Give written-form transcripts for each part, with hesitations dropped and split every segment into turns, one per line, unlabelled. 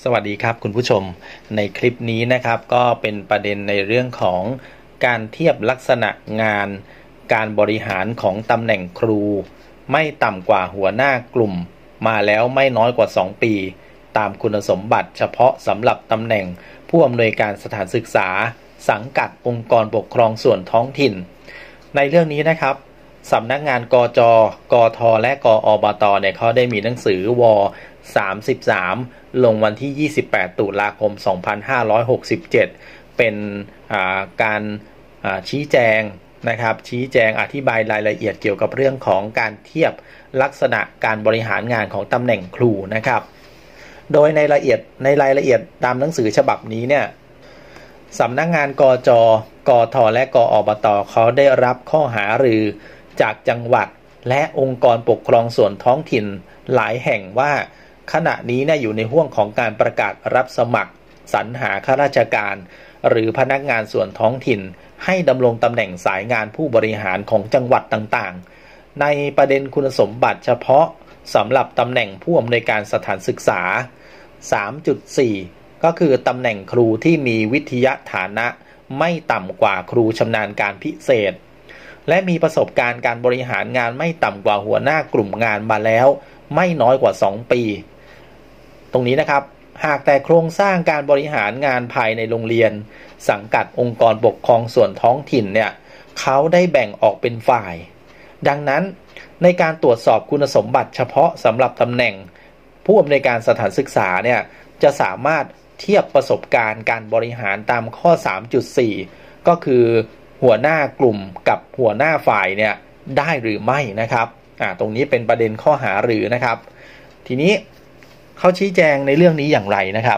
สวัสดีครับคุณผู้ชมในคลิปนี้นะครับก็เป็นประเด็นในเรื่องของการเทียบลักษณะงานการบริหารของตำแหน่งครูไม่ต่ำกว่าหัวหน้ากลุ่มมาแล้วไม่น้อยกว่า2ปีตามคุณสมบัติเฉพาะสำหรับตำแหน่งผู้อำนวยการสถานศึกษาสังกัดองค์กรปกครองส่วนท้องถิ่นในเรื่องนี้นะครับสำนักงานกจ.กท.และกอบต.เนี่ยเขาได้มีหนังสือว33ลงวันที่ 28 ตุลาคม 2567 เป็นการชี้แจงนะครับชี้แจงอธิบายรายละเอียดเกี่ยวกับเรื่องของการเทียบลักษณะการบริหารงานของตำแหน่งครูนะครับโดยในรายละเอียดตามหนังสือฉบับนี้เนี่ยสำนักงานกจ.กท.และกอบต.เขาได้รับข้อหารือจากจังหวัดและองค์กรปกครองส่วนท้องถิ่นหลายแห่งว่าขณะนี้เนี่ยอยู่ในห่วงของการประกาศรับสมัครสรรหาข้าราชการหรือพนักงานส่วนท้องถิ่นให้ดำรงตำแหน่งสายงานผู้บริหารของจังหวัดต่างๆในประเด็นคุณสมบัติเฉพาะสำหรับตำแหน่งผู้อำนวยการสถานศึกษา 3.4 ก็คือตำแหน่งครูที่มีวิทยาฐานะไม่ต่ำกว่าครูชำนาญการพิเศษและมีประสบการณ์การบริหารงานไม่ต่ำกว่าหัวหน้ากลุ่มงานมาแล้วไม่น้อยกว่า2ปีตรงนี้นะครับหากแต่โครงสร้างการบริหารงานภายในโรงเรียนสังกัดองค์กรปกครองส่วนท้องถิ่นเนี่ยเขาได้แบ่งออกเป็นฝ่ายดังนั้นในการตรวจสอบคุณสมบัติเฉพาะสำหรับตำแหน่งผู้อำนวยการสถานศึกษาเนี่ยจะสามารถเทียบประสบการณ์การบริหารตามข้อ 3.4 ก็คือหัวหน้ากลุ่มกับหัวหน้าฝ่ายเนี่ยได้หรือไม่นะครับตรงนี้เป็นประเด็นข้อหารือนะครับทีนี้เขาชี้แจงในเรื่องนี้อย่างไรนะครับ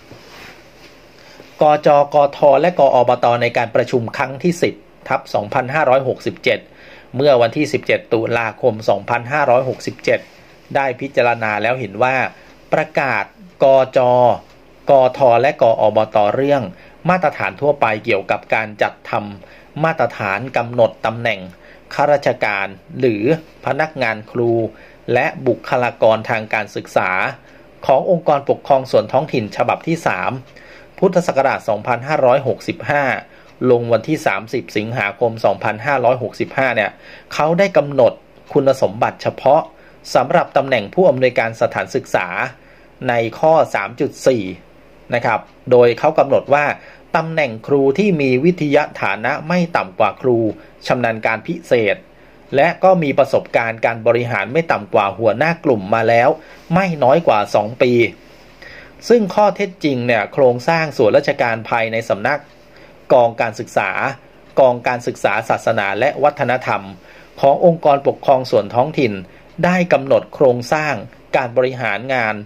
กจ.กท.และกอบต.ในการประชุมครั้งที่10/2567เมื่อวันที่17ตุลาคม2567ได้พิจารณาแล้วเห็นว่าประกาศกจ.กท.และกอบต.เรื่องมาตรฐานทั่วไปเกี่ยวกับการจัดทำมาตรฐานกำหนดตำแหน่งข้าราชการหรือพนักงานครูและบุคลากรทางการศึกษาขององค์กรปกครองส่วนท้องถิ่นฉบับที่3พุทธศักราช2565ลงวันที่30สิงหาคม2565เนี่ยเขาได้กำหนดคุณสมบัติเฉพาะสำหรับตำแหน่งผู้อำนวยการสถานศึกษาในข้อ 3.4 นะครับโดยเขากำหนดว่าตำแหน่งครูที่มีวิทยาฐานะไม่ต่ำกว่าครูชำนาญการพิเศษและก็มีประสบการณ์การบริหารไม่ต่ำกว่าหัวหน้ากลุ่มมาแล้วไม่น้อยกว่า2ปีซึ่งข้อเท็จจริงเนี่ยโครงสร้างส่วนราชการภายในสำนักกองการศึกษากองการศึกษาศาสนาและวัฒนธรรมขององค์กรปกครองส่วนท้องถิ่นได้กำหนดโครงสร้างการบริหารงาน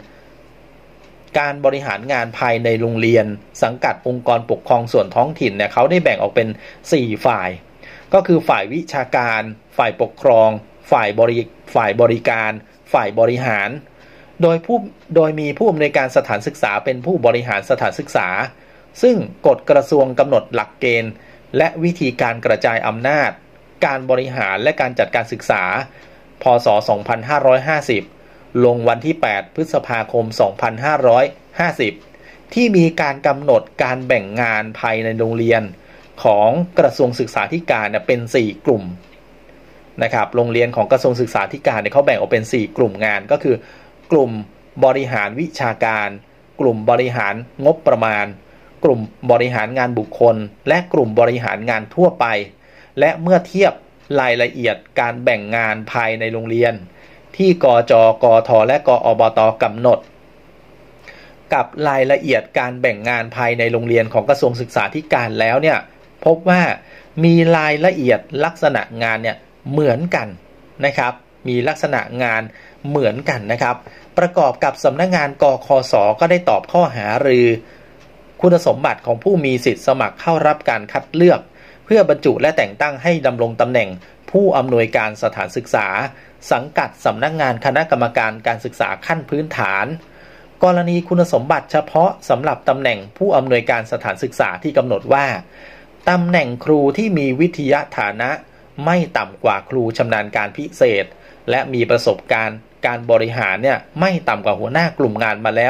ภายในโรงเรียนสังกัดองค์กรปกครองส่วนท้องถิ่นเนี่ยเขาได้แบ่งออกเป็น4ฝ่ายก็คือฝ่ายวิชาการฝ่ายปกครองฝ่ายบริการฝ่ายบริหารโดยมีผู้อำนวยการสถานศึกษาเป็นผู้บริหารสถานศึกษาซึ่งกฎกระทรวงกำหนดหลักเกณฑ์และวิธีการกระจายอำนาจการบริหารและการจัดการศึกษาพ.ศ. 2550ลงวันที่8พฤษภาคม2550ที่มีการกำหนดการแบ่งงานภายในโรงเรียนของกระทรวงศึกษาธิการเป็น4กลุ่มนะครับโรงเรียนของกระทรวงศึกษาธิการเขาแบ่งออกเป็น4กลุ่มงานก็คือกลุ่มบริหารวิชาการกลุ่มบริหารงบประมาณกลุ่มบริหารงานบุคคลและกลุ่มบริหารงานทั่วไปและเมื่อเทียบรายละเอียดการแบ่งงานภายในโรงเรียนที่กจ.กท.และกอบต.กำหนดกับรายละเอียดการแบ่งงานภายในโรงเรียนของกระทรวงศึกษาธิการแล้วเนี่ยพบว่ามีรายละเอียดลักษณะงานเนี่ยเหมือนกันนะครับมีลักษณะงานเหมือนกันนะครับประกอบกับสำนักงานกคส.ก็ได้ตอบข้อหารือคุณสมบัติของผู้มีสิทธิสมัครเข้ารับการคัดเลือกเพื่อบรรจุและแต่งตั้งให้ดำรงตำแหน่งผู้อำนวยการสถานศึกษาสังกัดสำนักงานคณะกรรมการการศึกษาขั้นพื้นฐานกรณีคุณสมบัติเฉพาะสำหรับตำแหน่งผู้อำนวยการสถานศึกษาที่กำหนดว่าตำแหน่งครูที่มีวิทยาฐานะไม่ต่ำกว่าครูชำนาญการพิเศษและมีประสบการณ์ การบริหารเนี่ยไม่ต่ำกว่าหัวหน้ากลุ่มงานมาแล้ว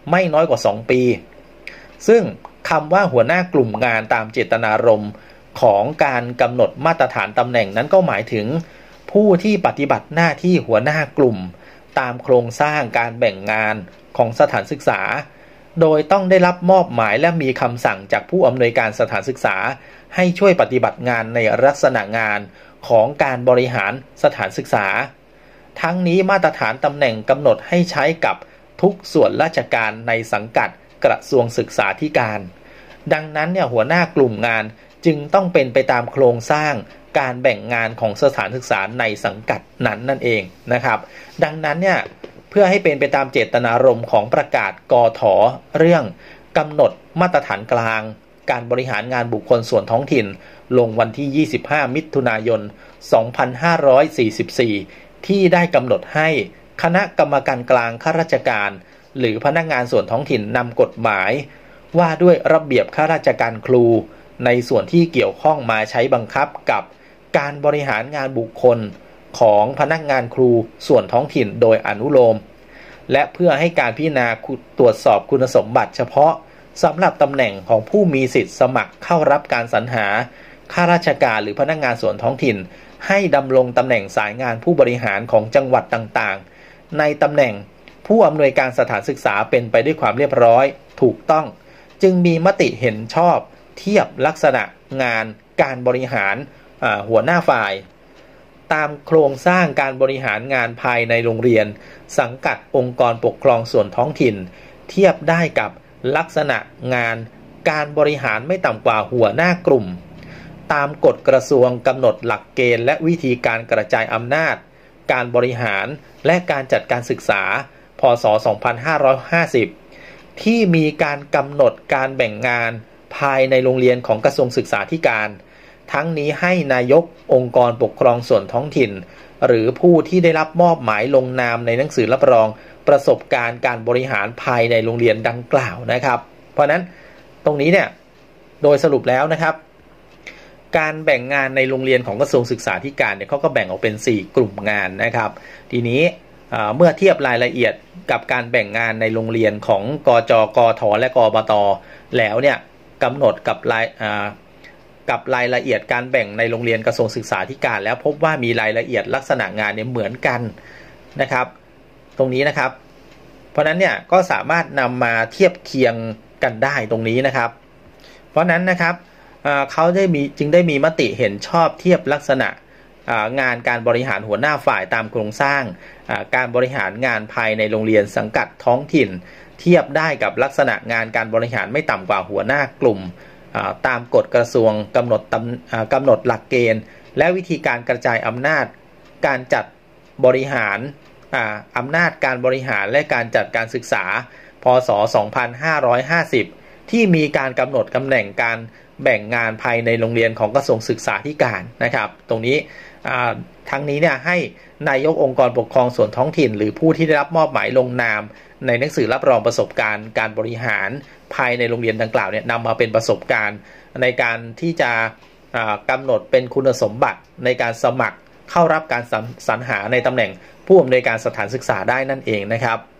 ไม่น้อยกว่า2 ปีซึ่งคำว่าหัวหน้ากลุ่มงานตามเจตนารมณ์ของการกำหนดมาตรฐานตำแหน่งนั้นก็หมายถึงผู้ที่ปฏิบัติหน้าที่หัวหน้ากลุ่มตามโครงสร้างการแบ่งงานของสถานศึกษาโดยต้องได้รับมอบหมายและมีคำสั่งจากผู้อำนวยการสถานศึกษาให้ช่วยปฏิบัติงานในลักษณะงานของการบริหารสถานศึกษาทั้งนี้มาตรฐานตำแหน่งกำหนดให้ใช้กับทุกส่วนราชการในสังกัดกระทรวงศึกษาธิการดังนั้นหัวหน้ากลุ่มงานจึงต้องเป็นไปตามโครงสร้างการแบ่งงานของสถานศึกษาในสังกัดนั้นนั่นเองนะครับดังนั้นเพื่อให้เป็นไปตามเจตนารมณ์ของประกาศกท.เรื่องกำหนดมาตรฐานกลางการบริหารงานบุคคลส่วนท้องถิ่นลงวันที่25มิถุนายน2544ที่ได้กำหนดให้คณะกรรมการกลางข้าราชการหรือพนักงานส่วนท้องถิ่นนำกฎหมายว่าด้วยระเบียบข้าราชการครูในส่วนที่เกี่ยวข้องมาใช้บังคับกับการบริหารงานบุคคลของพนักงานครูส่วนท้องถิ่นโดยอนุโลมและเพื่อให้การพิจารณาตรวจสอบคุณสมบัติเฉพาะสำหรับตำแหน่งของผู้มีสิทธิสมัครเข้ารับการสรรหาข้าราชการหรือพนักงานส่วนท้องถิ่นให้ดำรงตำแหน่งสายงานผู้บริหารของจังหวัดต่างๆในตำแหน่งผู้อำนวยการสถานศึกษาเป็นไปด้วยความเรียบร้อยถูกต้องจึงมีมติเห็นชอบเทียบลักษณะงานการบริหารหัวหน้าฝ่ายตามโครงสร้างการบริหารงานภายในโรงเรียนสังกัดองค์กรปกครองส่วนท้องถิ่นเทียบได้กับลักษณะงานการบริหารไม่ต่ำกว่าหัวหน้ากลุ่มตามกฎกระทรวงกำหนดหลักเกณฑ์และวิธีการกระจายอำนาจการบริหารและการจัดการศึกษาพ.ศ. 2550ที่มีการกำหนดการแบ่งงานภายในโรงเรียนของกระทรวงศึกษาธิการทั้งนี้ให้นายกองค์กรปกครองส่วนท้องถิ่นหรือผู้ที่ได้รับมอบหมายลงนามในหนังสือรับรองประสบการณ์การบริหารภายในโรงเรียนดังกล่าวนะครับเพราะนั้นตรงนี้โดยสรุปแล้วนะครับการแบ่งงานในโรงเรียนของกระทรวงศึกษาธิการเขาก็แบ่งออกเป็น4กลุ่มงานนะครับทีนี้เมื่อเทียบรายละเอียดกับการแบ่งงานในโรงเรียนของกจ.กท.และกบต.แล้วกำหนดกับรายละเอียดการแบ่งในโรงเรียนกระทรวงศึกษาธิการแล้วพบว่ามีรายละเอียดลักษณะงานเหมือนกันนะครับตรงนี้นะครับเพราะนั้นก็สามารถนำมาเทียบเคียงกันได้ตรงนี้นะครับเพราะนั้นนะครับเขาจึงได้มีมติเห็นชอบเทียบลักษณะงานการบริหารหัวหน้าฝ่ายตามโครงสร้างการบริหารงานภายในโรงเรียนสังกัดท้องถิ่นเทียบได้กับลักษณะงานการบริหารไม่ต่ำกว่าหัวหน้ากลุ่มตามกฎกระทรวงกำหนดหลักเกณฑ์และวิธีการกระจายอำนาจการจัดบริหารอำนาจการบริหารและการจัดการศึกษาพ.ศ. 2550ที่มีการกำหนดตำแหน่งการแบ่งงานภายในโรงเรียนของกระทรวงศึกษาธิการนะครับตรงนี้ทั้งนี้ให้นายกองค์กรปกครองส่วนท้องถิ่นหรือผู้ที่ได้รับมอบหมายลงนามในหนังสือรับรองประสบการณ์การบริหารภายในโรงเรียนดังกล่าวนำมาเป็นประสบการณ์ในการที่จะกำหนดเป็นคุณสมบัติในการสมัครเข้ารับการสรรหาในตำแหน่งผู้อำนวยการสถานศึกษาได้นั่นเองนะครับ